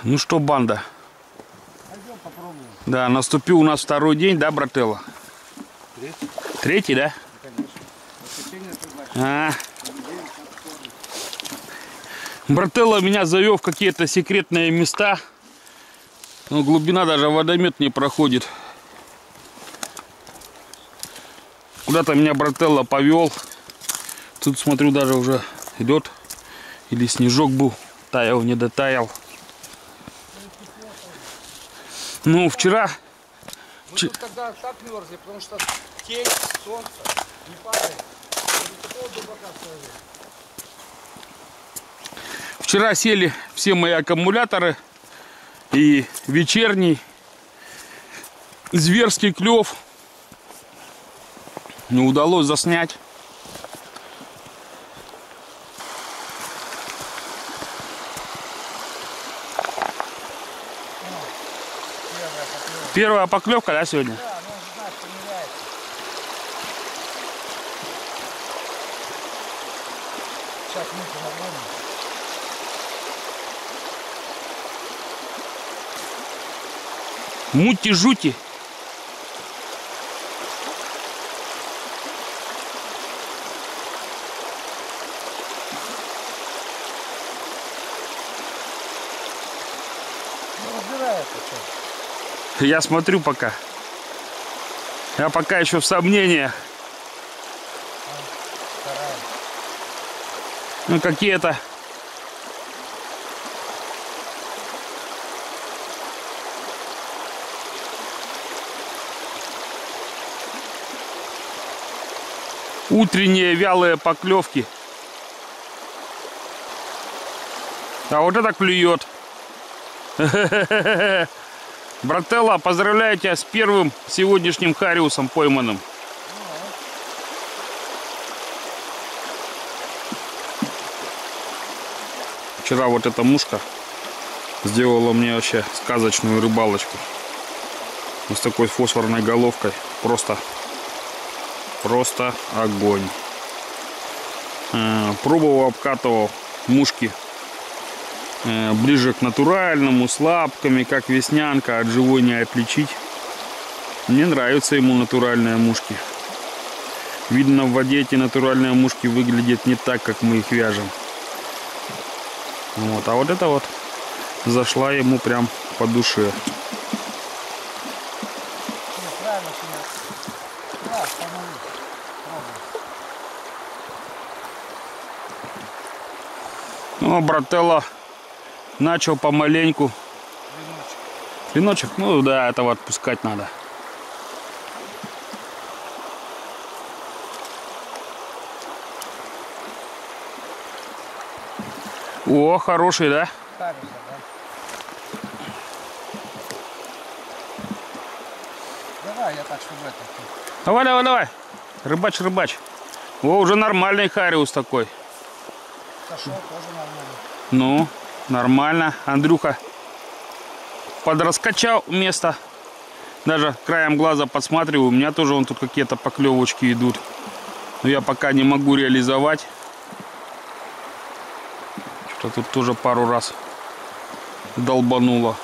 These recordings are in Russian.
Ну что, банда? Пойдем попробуем. Да, наступил у нас второй день, да, брателло? Третий? Третий, да? Конечно. Брателло меня завел в какие-то секретные места. Но глубина даже водомет не проходит. Куда-то меня брателло повел. Тут смотрю, даже уже идет. Или снежок был, таял, не дотаял. Ну, вчера... Мы тут тогда так мерзли, потому что тень, солнце, не падает. Вчера сели все мои аккумуляторы. И вечерний зверский клев не удалось заснять. Первая поклевка, да, сегодня? Да, ну он знает, что ныряется. Сейчас муху нагоним. Мути-жути. Ну разбирается, что. Я смотрю пока. Я пока еще в сомнениях. Вторая. Ну, какие-то... утренние вялые поклевки. А вот это клюет. Брателло, поздравляю тебя с первым сегодняшним хариусом пойманным. Вчера вот эта мушка сделала мне вообще сказочную рыбалочку. С такой фосфорной головкой. Просто огонь. Пробовал, обкатывал мушки ближе к натуральному, с лапками, как веснянка, от живой не отличить. Мне нравятся ему натуральные мушки. Видно, в воде эти натуральные мушки выглядят не так, как мы их вяжем. Вот. А вот это вот зашла ему прям по душе. Ну, брателло начал помаленьку. Клиночек? Ну да, этого отпускать надо. О, хороший, да? Давай, я так, чтобы это. Давай. Рыбач. О, уже нормальный хариус такой. Сошел, тоже нормально. Ну, нормально. Андрюха подраскачал место. Даже краем глаза подсматриваю. У меня тоже вон тут какие-то поклевочки идут. Но я пока не могу реализовать. Что-то тут тоже пару раз долбануло.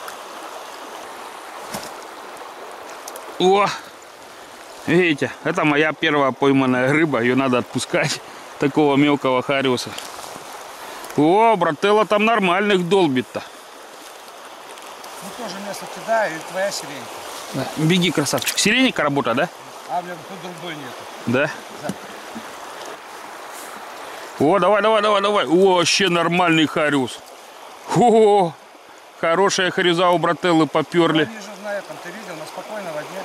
О! Видите, это моя первая пойманная рыба. Ее надо отпускать. Такого мелкого хариуса. О, брателло там нормальных долбит-то. Ну тоже место кидаю, и твоя сиренька. Да. Беги, красавчик. Сиреника работа, да? А, блин, тут другой нету. Да? Да. О, давай. О, вообще нормальный хариус. О, хорошая харюза у брателлы поперли. Я вижу на этом, ты видел, на спокойной воде.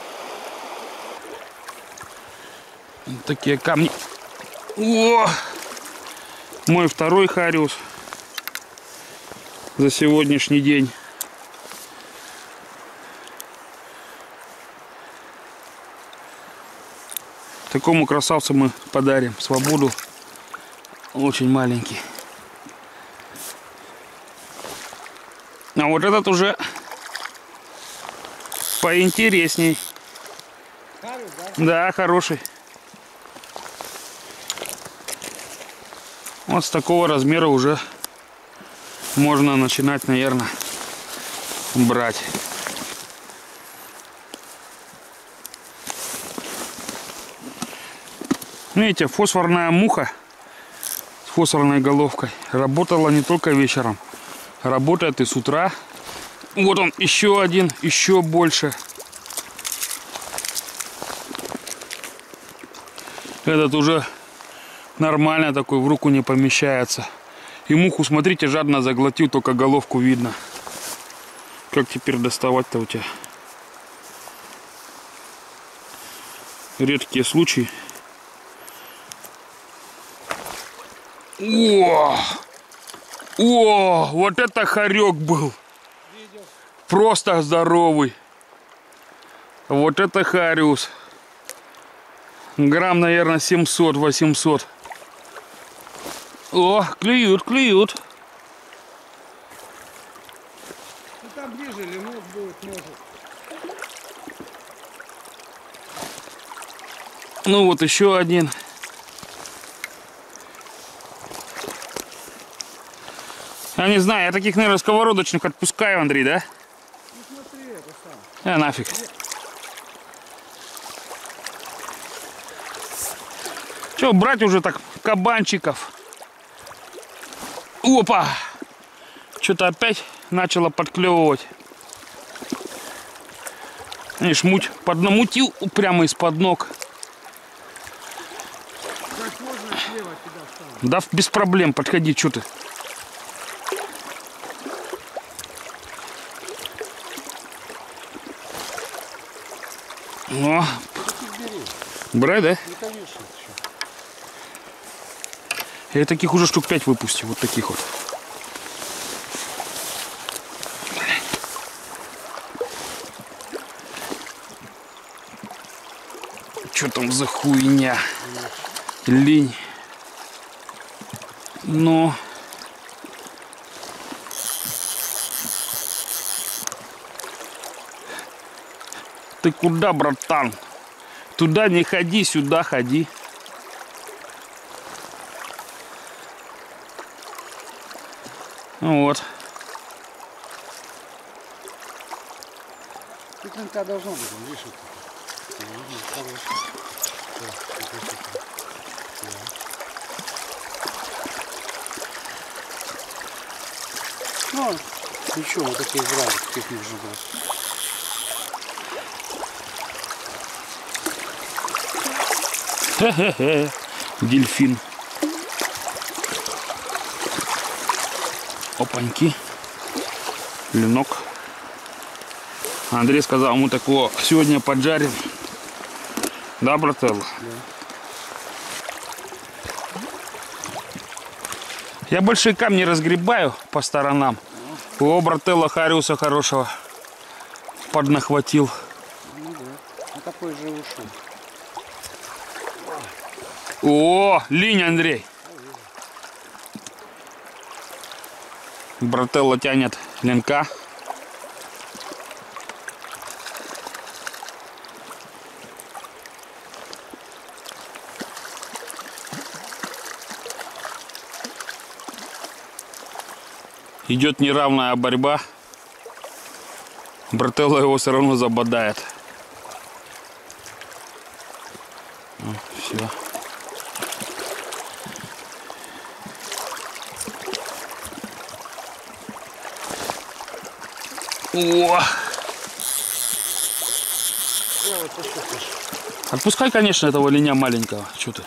Вот такие камни. О, мой второй хариус за сегодняшний день. Такому красавцу мы подарим свободу. Очень маленький. А вот этот уже поинтересней. Хариус, да? Да, хороший. Вот с такого размера уже можно начинать, наверное, брать. Видите, фосфорная муха с фосфорной головкой работала не только вечером, работает и с утра. Вот он, еще один, еще больше. Этот уже нормально такой, в руку не помещается. И муху, смотрите, жадно заглотил, только головку видно. Как теперь доставать-то у тебя? Редкие случаи. О! О! Вот это хорек был! Просто здоровый. Вот это хариус. Грамм, наверное, 700-800. О, клюют, клюют. Ну там ближе лимон будет, может. Ну вот еще один. Я не знаю, я таких, наверное, сковородочных отпускаю, Андрей, да? Ну смотри, это сам. Нафиг. Че, брать уже так кабанчиков? Опа! Что-то опять начало подклевывать. И шмуть поднамутил прямо из-под ног. Как можно слева тебя встану? Да без проблем, подходи, что ты. О, брать, да? Ну конечно. Я таких уже штук 5 выпустил, вот таких вот. Что там за хуйня? Лень. Но... Ты куда, братан? Туда не ходи, сюда ходи. Вот. Тут клинка должно быть, видишь, ну, ничего, вот такие играли, таких нужно было. Хе-хе-хе. Дельфин. Опаньки. Ленок. Андрей сказал, мы такого сегодня поджарим. Да, брателло? Да. Я большие камни разгребаю по сторонам. О, брателло, хариуса хорошего поднахватил. Ну да. Ну такой же ушел. О, линь, Андрей. Брателло тянет ленка. Идет неравная борьба. Брателло его все равно забодает. Все. О! Отпускай, конечно, этого линя маленького. Что ты?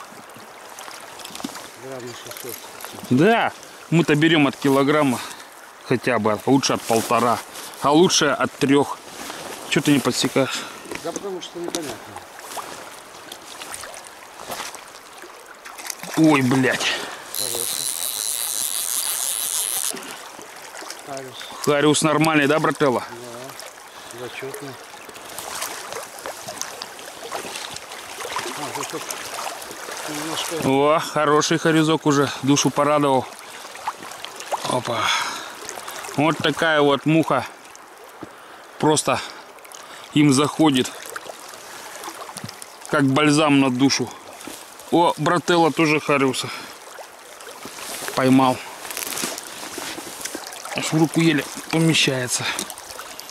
Да, мы-то берем от килограмма хотя бы, лучше от 1,5, а лучше от 3. Что ты не подсекаешь? Да потому что непонятно. Ой, блядь. Хариус. Хариус нормальный, да, брателло? Да, зачетный. Немножко... О, хороший харизок уже, душу порадовал. Опа. Вот такая вот муха. Просто им заходит. Как бальзам на душу. О, брателло тоже хариуса поймал. Аж в руку еле помещается.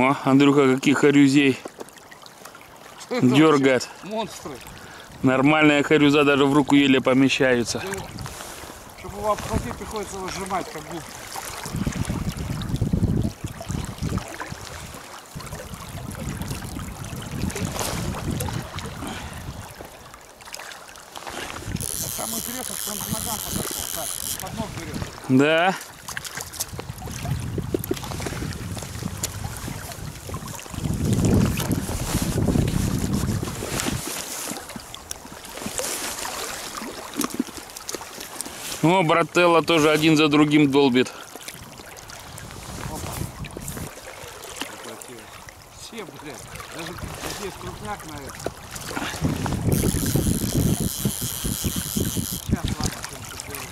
О, Андрюха каких хорюзей дергает. Монстры. Нормальная хорюза даже в руку еле помещаются. Чтобы его обхватить, приходится его сжимать, как губ. Самое интересное, что он к ногам подошел. Так, под ног берет. Да. О, брателло тоже один за другим долбит. Все, блядь. Даже здесь крупняк, наверное. Сейчас, ладно, что-нибудь сделаем.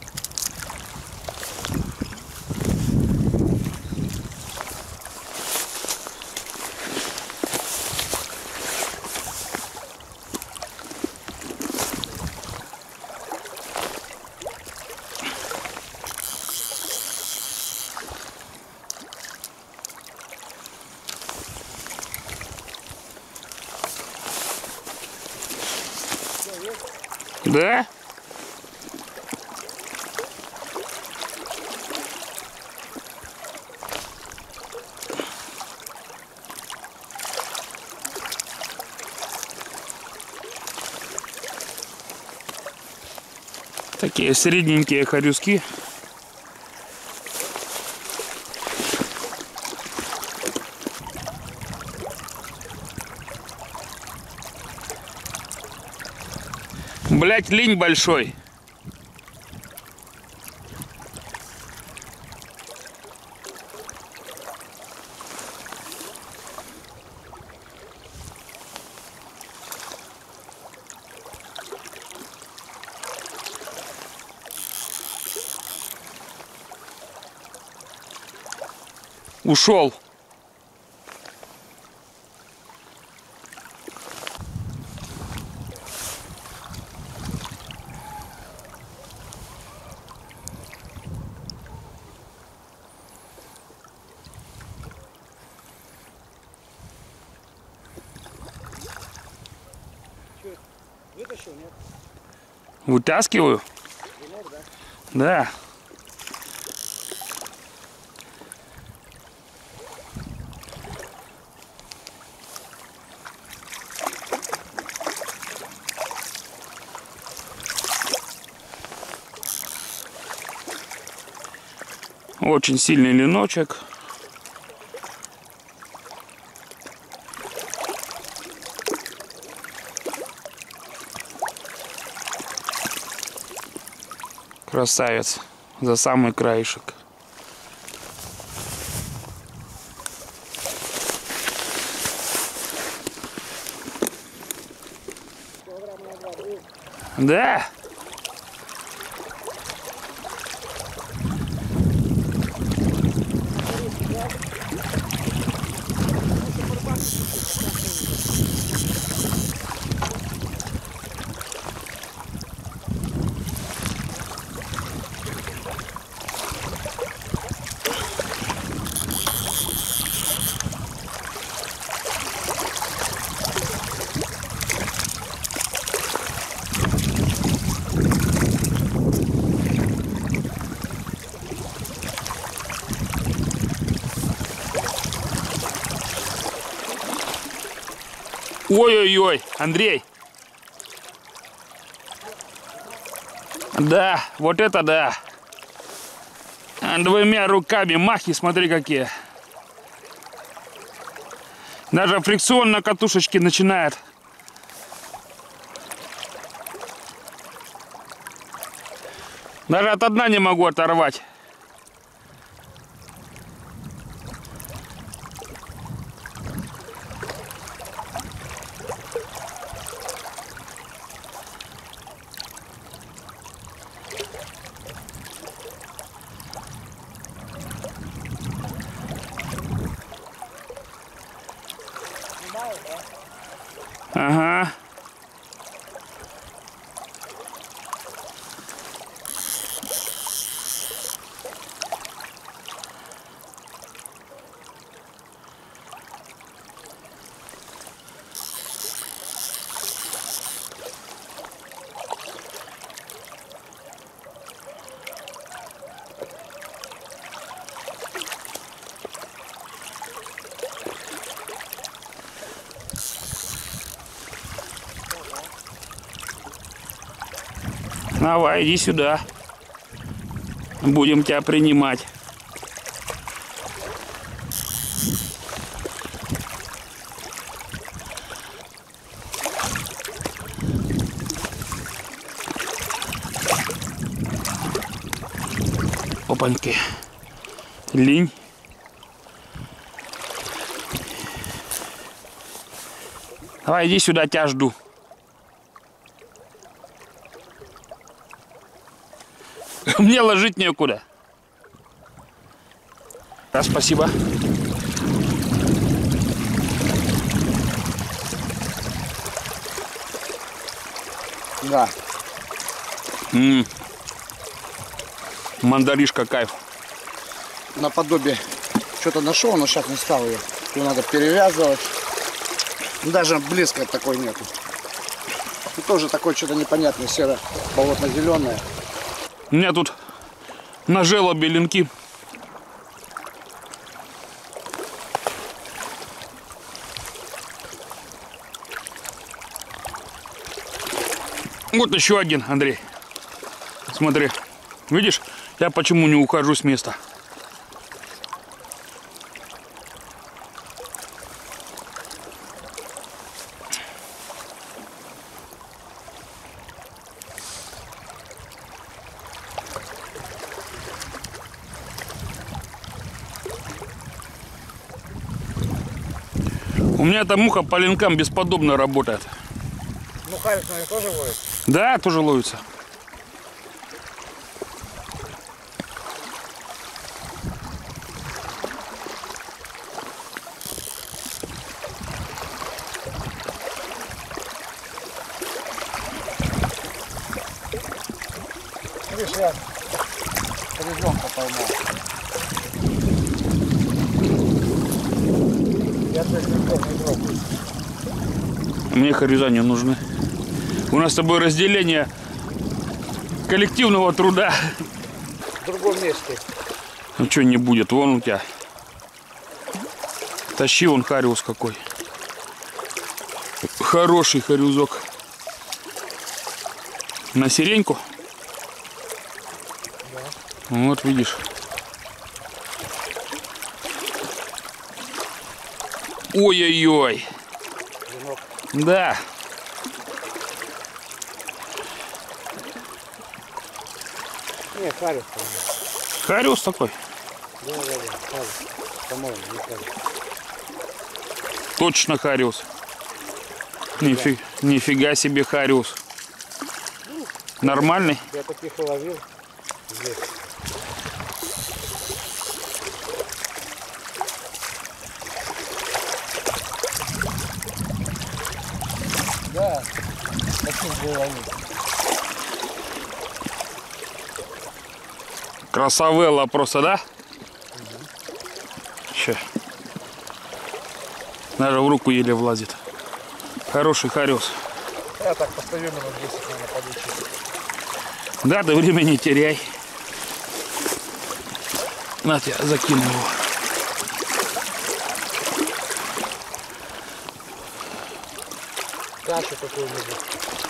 Да? Такие средненькие хорюзки. Блять, линь большой. Ушел. Вытащил, нет? Вытаскиваю? Венок, да? Да. Очень сильный леночек. Красавец. За самый краешек. Да. Ой-ой-ой, Андрей. Да, вот это да. Двумя руками махи, смотри какие. Даже фрикцион на катушечке начинает. Даже от дна не могу оторвать. Ага. Давай, иди сюда. Будем тебя принимать. Опаньки. Линь. Давай, иди сюда, тебя жду. Мне ложить некуда. Да, спасибо. Да. Мандаришка, кайф. Наподобие что-то нашел, но сейчас не стал ее. Ее надо перевязывать. Даже близко такой нету. И тоже такое что-то непонятное, серо-болотно-зеленое. У меня тут на желобе линки. Вот еще один, Андрей. Смотри. Видишь, я почему не ухожу с места. У меня эта муха по линкам бесподобно работает. Ну, харик, наверное, тоже ловит? Да, тоже ловится. Видишь, я ребенка поймал. Я только не пробую. Мне хорюза не нужны. У нас с тобой разделение коллективного труда. В другом месте. Ну что не будет, вон у тебя. Тащи, вон хариус какой. Хороший харюзок. На сиреньку? Да. Вот видишь. Ой-ой-ой. Да. Не, харик. Хариус такой. Да, харик. По-моему, не харик. Точно хариус. Нифига себе хариус. Нормальный? Я таких уловил здесь. Да, таких бы уловил. Красавелла просто, да? Че? Даже в руку еле влазит. Хороший хариус. Я так постою минут 10, наверное, подучу. Да, ты время не теряй. На тебя, закину его. Кашу какую-нибудь.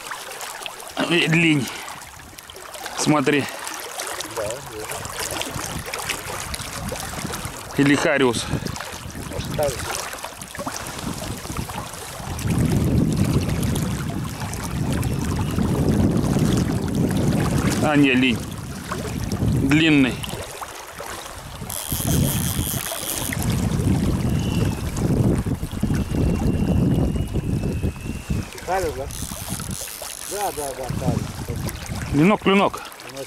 Линь. Смотри. Да, вижу. Или хариус. Оставить. А, не, линь. Длинный. Харик, да? Да, харик. Клинок, клинок.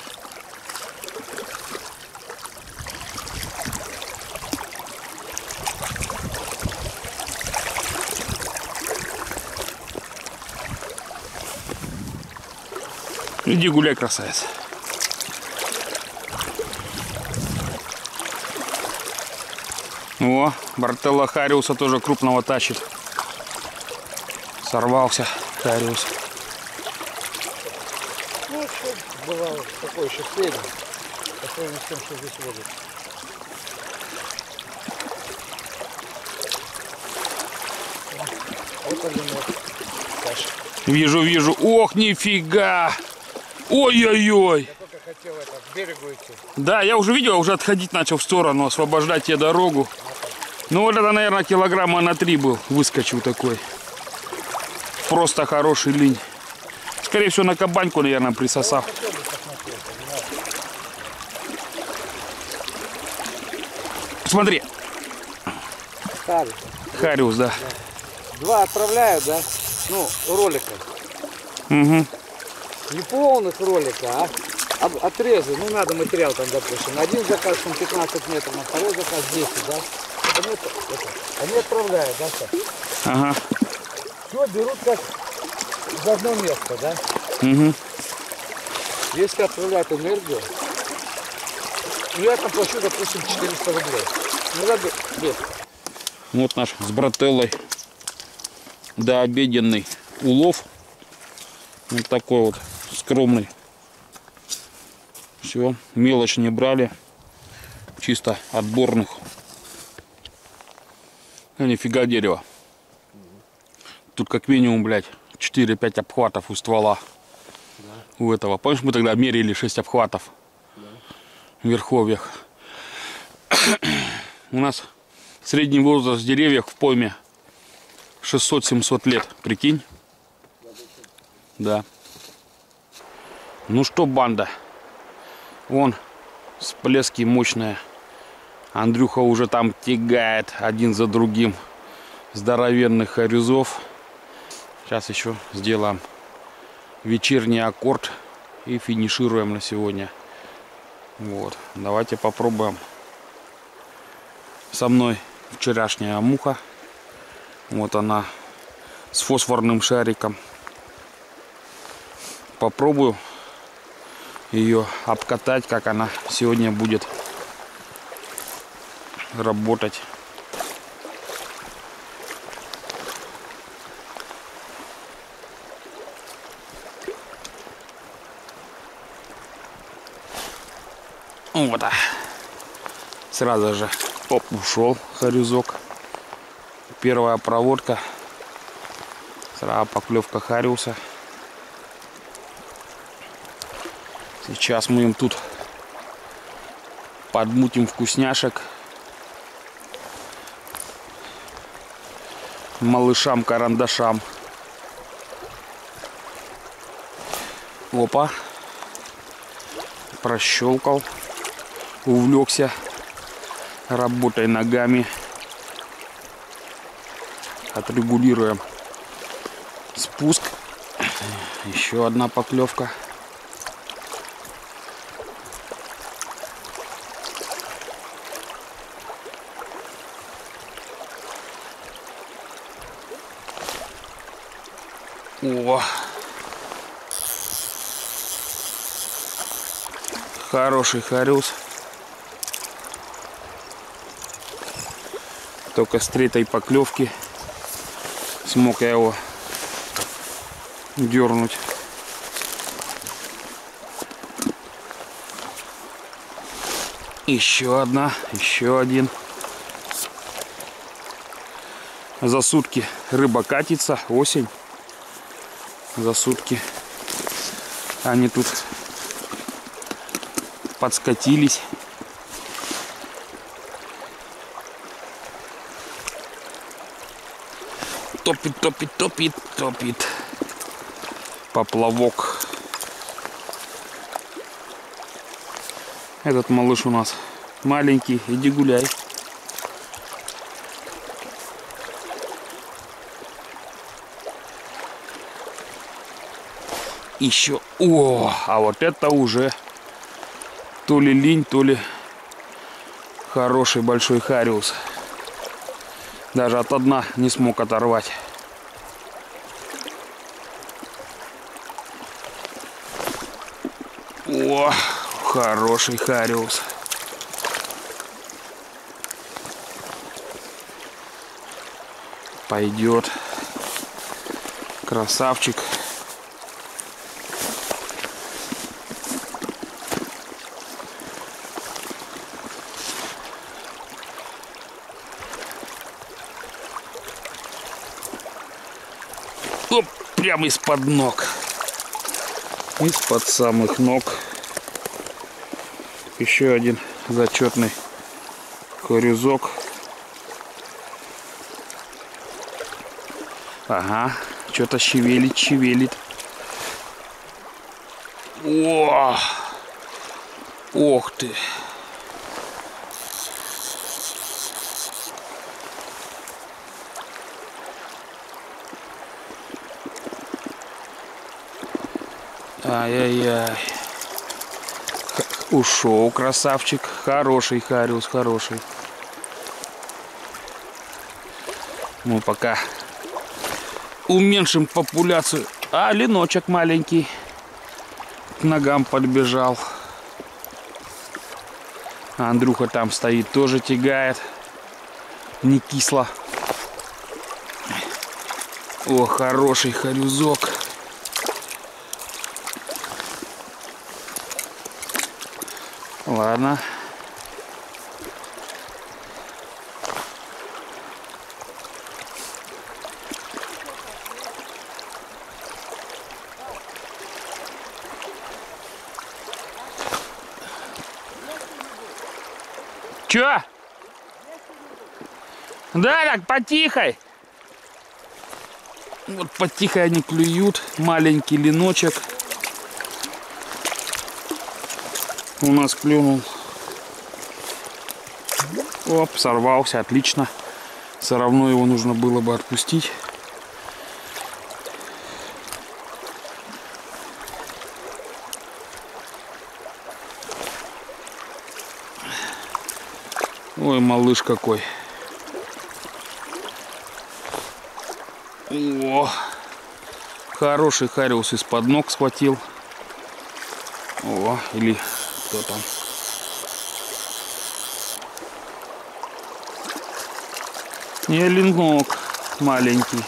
Иди гуляй, красавец. О, Бартелла хариуса тоже крупного тащит. Сорвался хариус. Ну, что бывало такое еще среднее. По сравнению с тем, что здесь водит. Вот один вот. Каша. Вижу, вижу. Ох, нифига! Ой-ой-ой. Я только хотел это, к берегу идти. Да, я уже видел, уже отходить начал в сторону, освобождать тебе дорогу. Ну вот это, наверное, килограмма на 3 был. Выскочил такой. Просто хороший линь. Скорее всего, на кабаньку, наверное, присосав. Смотри. Хариус, да. 2 отправляют, да? Ну, ролика. Угу. Не полных ролика, а отрезы. Ну, надо материал там, допустим. Один заказ там 15 метров, на второй заказ 10, да? Они отправляют, да, все? Ага. Все берут как за одно место, да? Угу. Если отправляют энергию, ну, я там плачу, допустим, 400 рублей. Ну, да, без. Вот наш с брателлой дообеденный улов. Вот такой вот скромный. Все, мелочь не брали. Чисто отборных. А нифига дерева. Тут как минимум, блядь, 4-5 обхватов у ствола. Да. У этого. Помнишь, мы тогда мерили 6 обхватов? Да. В верховьях. У нас средний возраст деревьев в пойме 600-700 лет. Прикинь? Да. Ну что, банда? Вон всплески мощные. Андрюха уже там тягает один за другим здоровенных хорюзов. Сейчас еще сделаем вечерний аккорд и финишируем на сегодня. Вот. Давайте попробуем. Со мной вчерашняя муха. Вот она с фосфорным шариком. Попробую ее обкатать, как она сегодня будет работать. Вот. Сразу же оп, ушел хорюзок. Первая проводка. Сразу поклевка хариуса. Сейчас мы им тут подмутим вкусняшек. Малышам-карандашам. Опа. Прощелкал. Увлекся работой ногами. Отрегулируем спуск. Еще одна поклевка. О, хороший хариус. Только с третьей поклевки смог я его дернуть. Еще одна, еще один. За сутки рыба катится, осень. За сутки они тут подскатились. Топит, топит, топит, топит. Поплавок. Этот малыш у нас маленький. Иди гуляй. Еще. О, а вот это уже то ли линь, то ли хороший большой хариус. Даже от дна не смог оторвать. О, хороший хариус. Пойдет. Красавчик. Оп, прямо из-под ног. Из-под самых ног еще один зачетный корюзок. Ага, что-то шевелит. О! Ох ты! Ай-яй-яй. Ушел красавчик. Хороший хариус, хороший. Мы пока уменьшим популяцию. А, леночек маленький к ногам подбежал. А Андрюха там стоит, тоже тягает. Не кисло. О, хороший харюзок. Ладно. Чё? Да, так, потихой. Вот потихо они клюют. Маленький леночек. У нас клюнул. Оп, сорвался, отлично. Все равно его нужно было бы отпустить. Ой, малыш какой. О, хороший хариус из-под ног схватил. О, или кто там? Не, ленок маленький.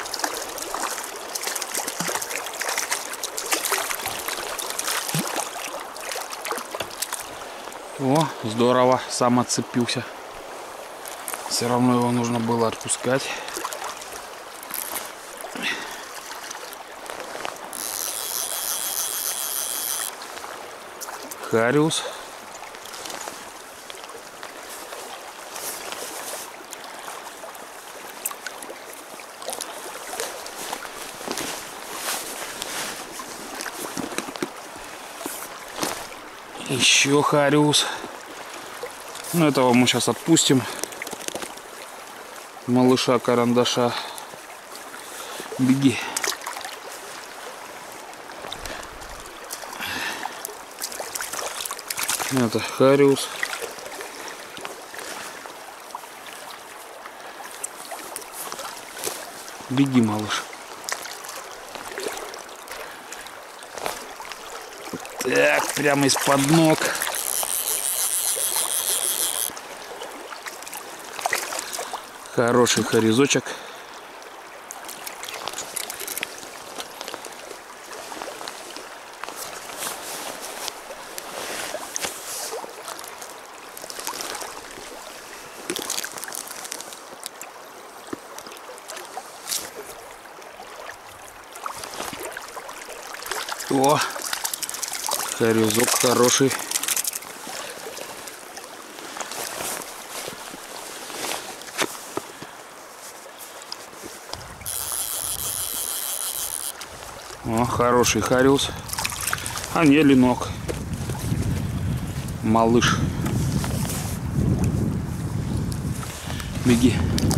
О, здорово, сам отцепился. Все равно его нужно было отпускать. Хариус. Еще хариус. Ну, этого мы сейчас отпустим. Малыша карандаша. Беги. Это хариус. Беги, малыш. Так, прямо из-под ног. Хороший харизочек. О, харизок хороший. О, хороший хариус. А не, ленок. Малыш. Беги.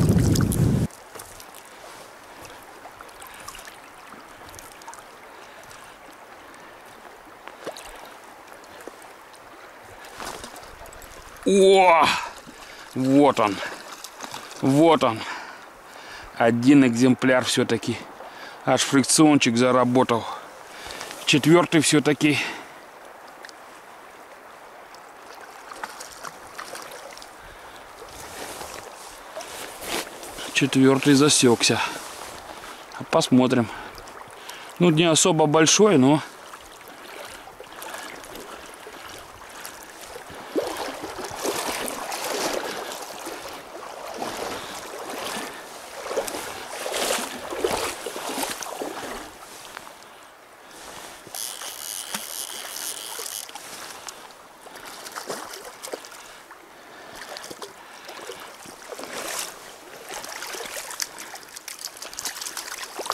О! Вот он. Вот он. Один экземпляр все-таки. Аж фрикциончик заработал. Четвертый все-таки. Четвертый засекся. Посмотрим. Ну, не особо большой, но...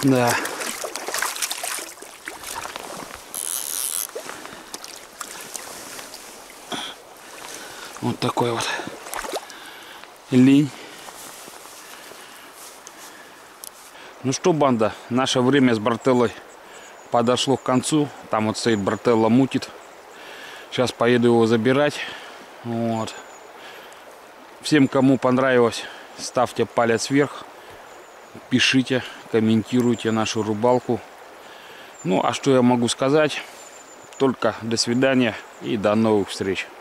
Да. Вот такой вот линь. Ну что, банда, наше время с Брателлой подошло к концу. Там вот стоит Брателла, мутит. Сейчас поеду его забирать. Вот. Всем, кому понравилось, ставьте палец вверх. Пишите, комментируйте нашу рыбалку. Ну, а что я могу сказать? Только до свидания и до новых встреч.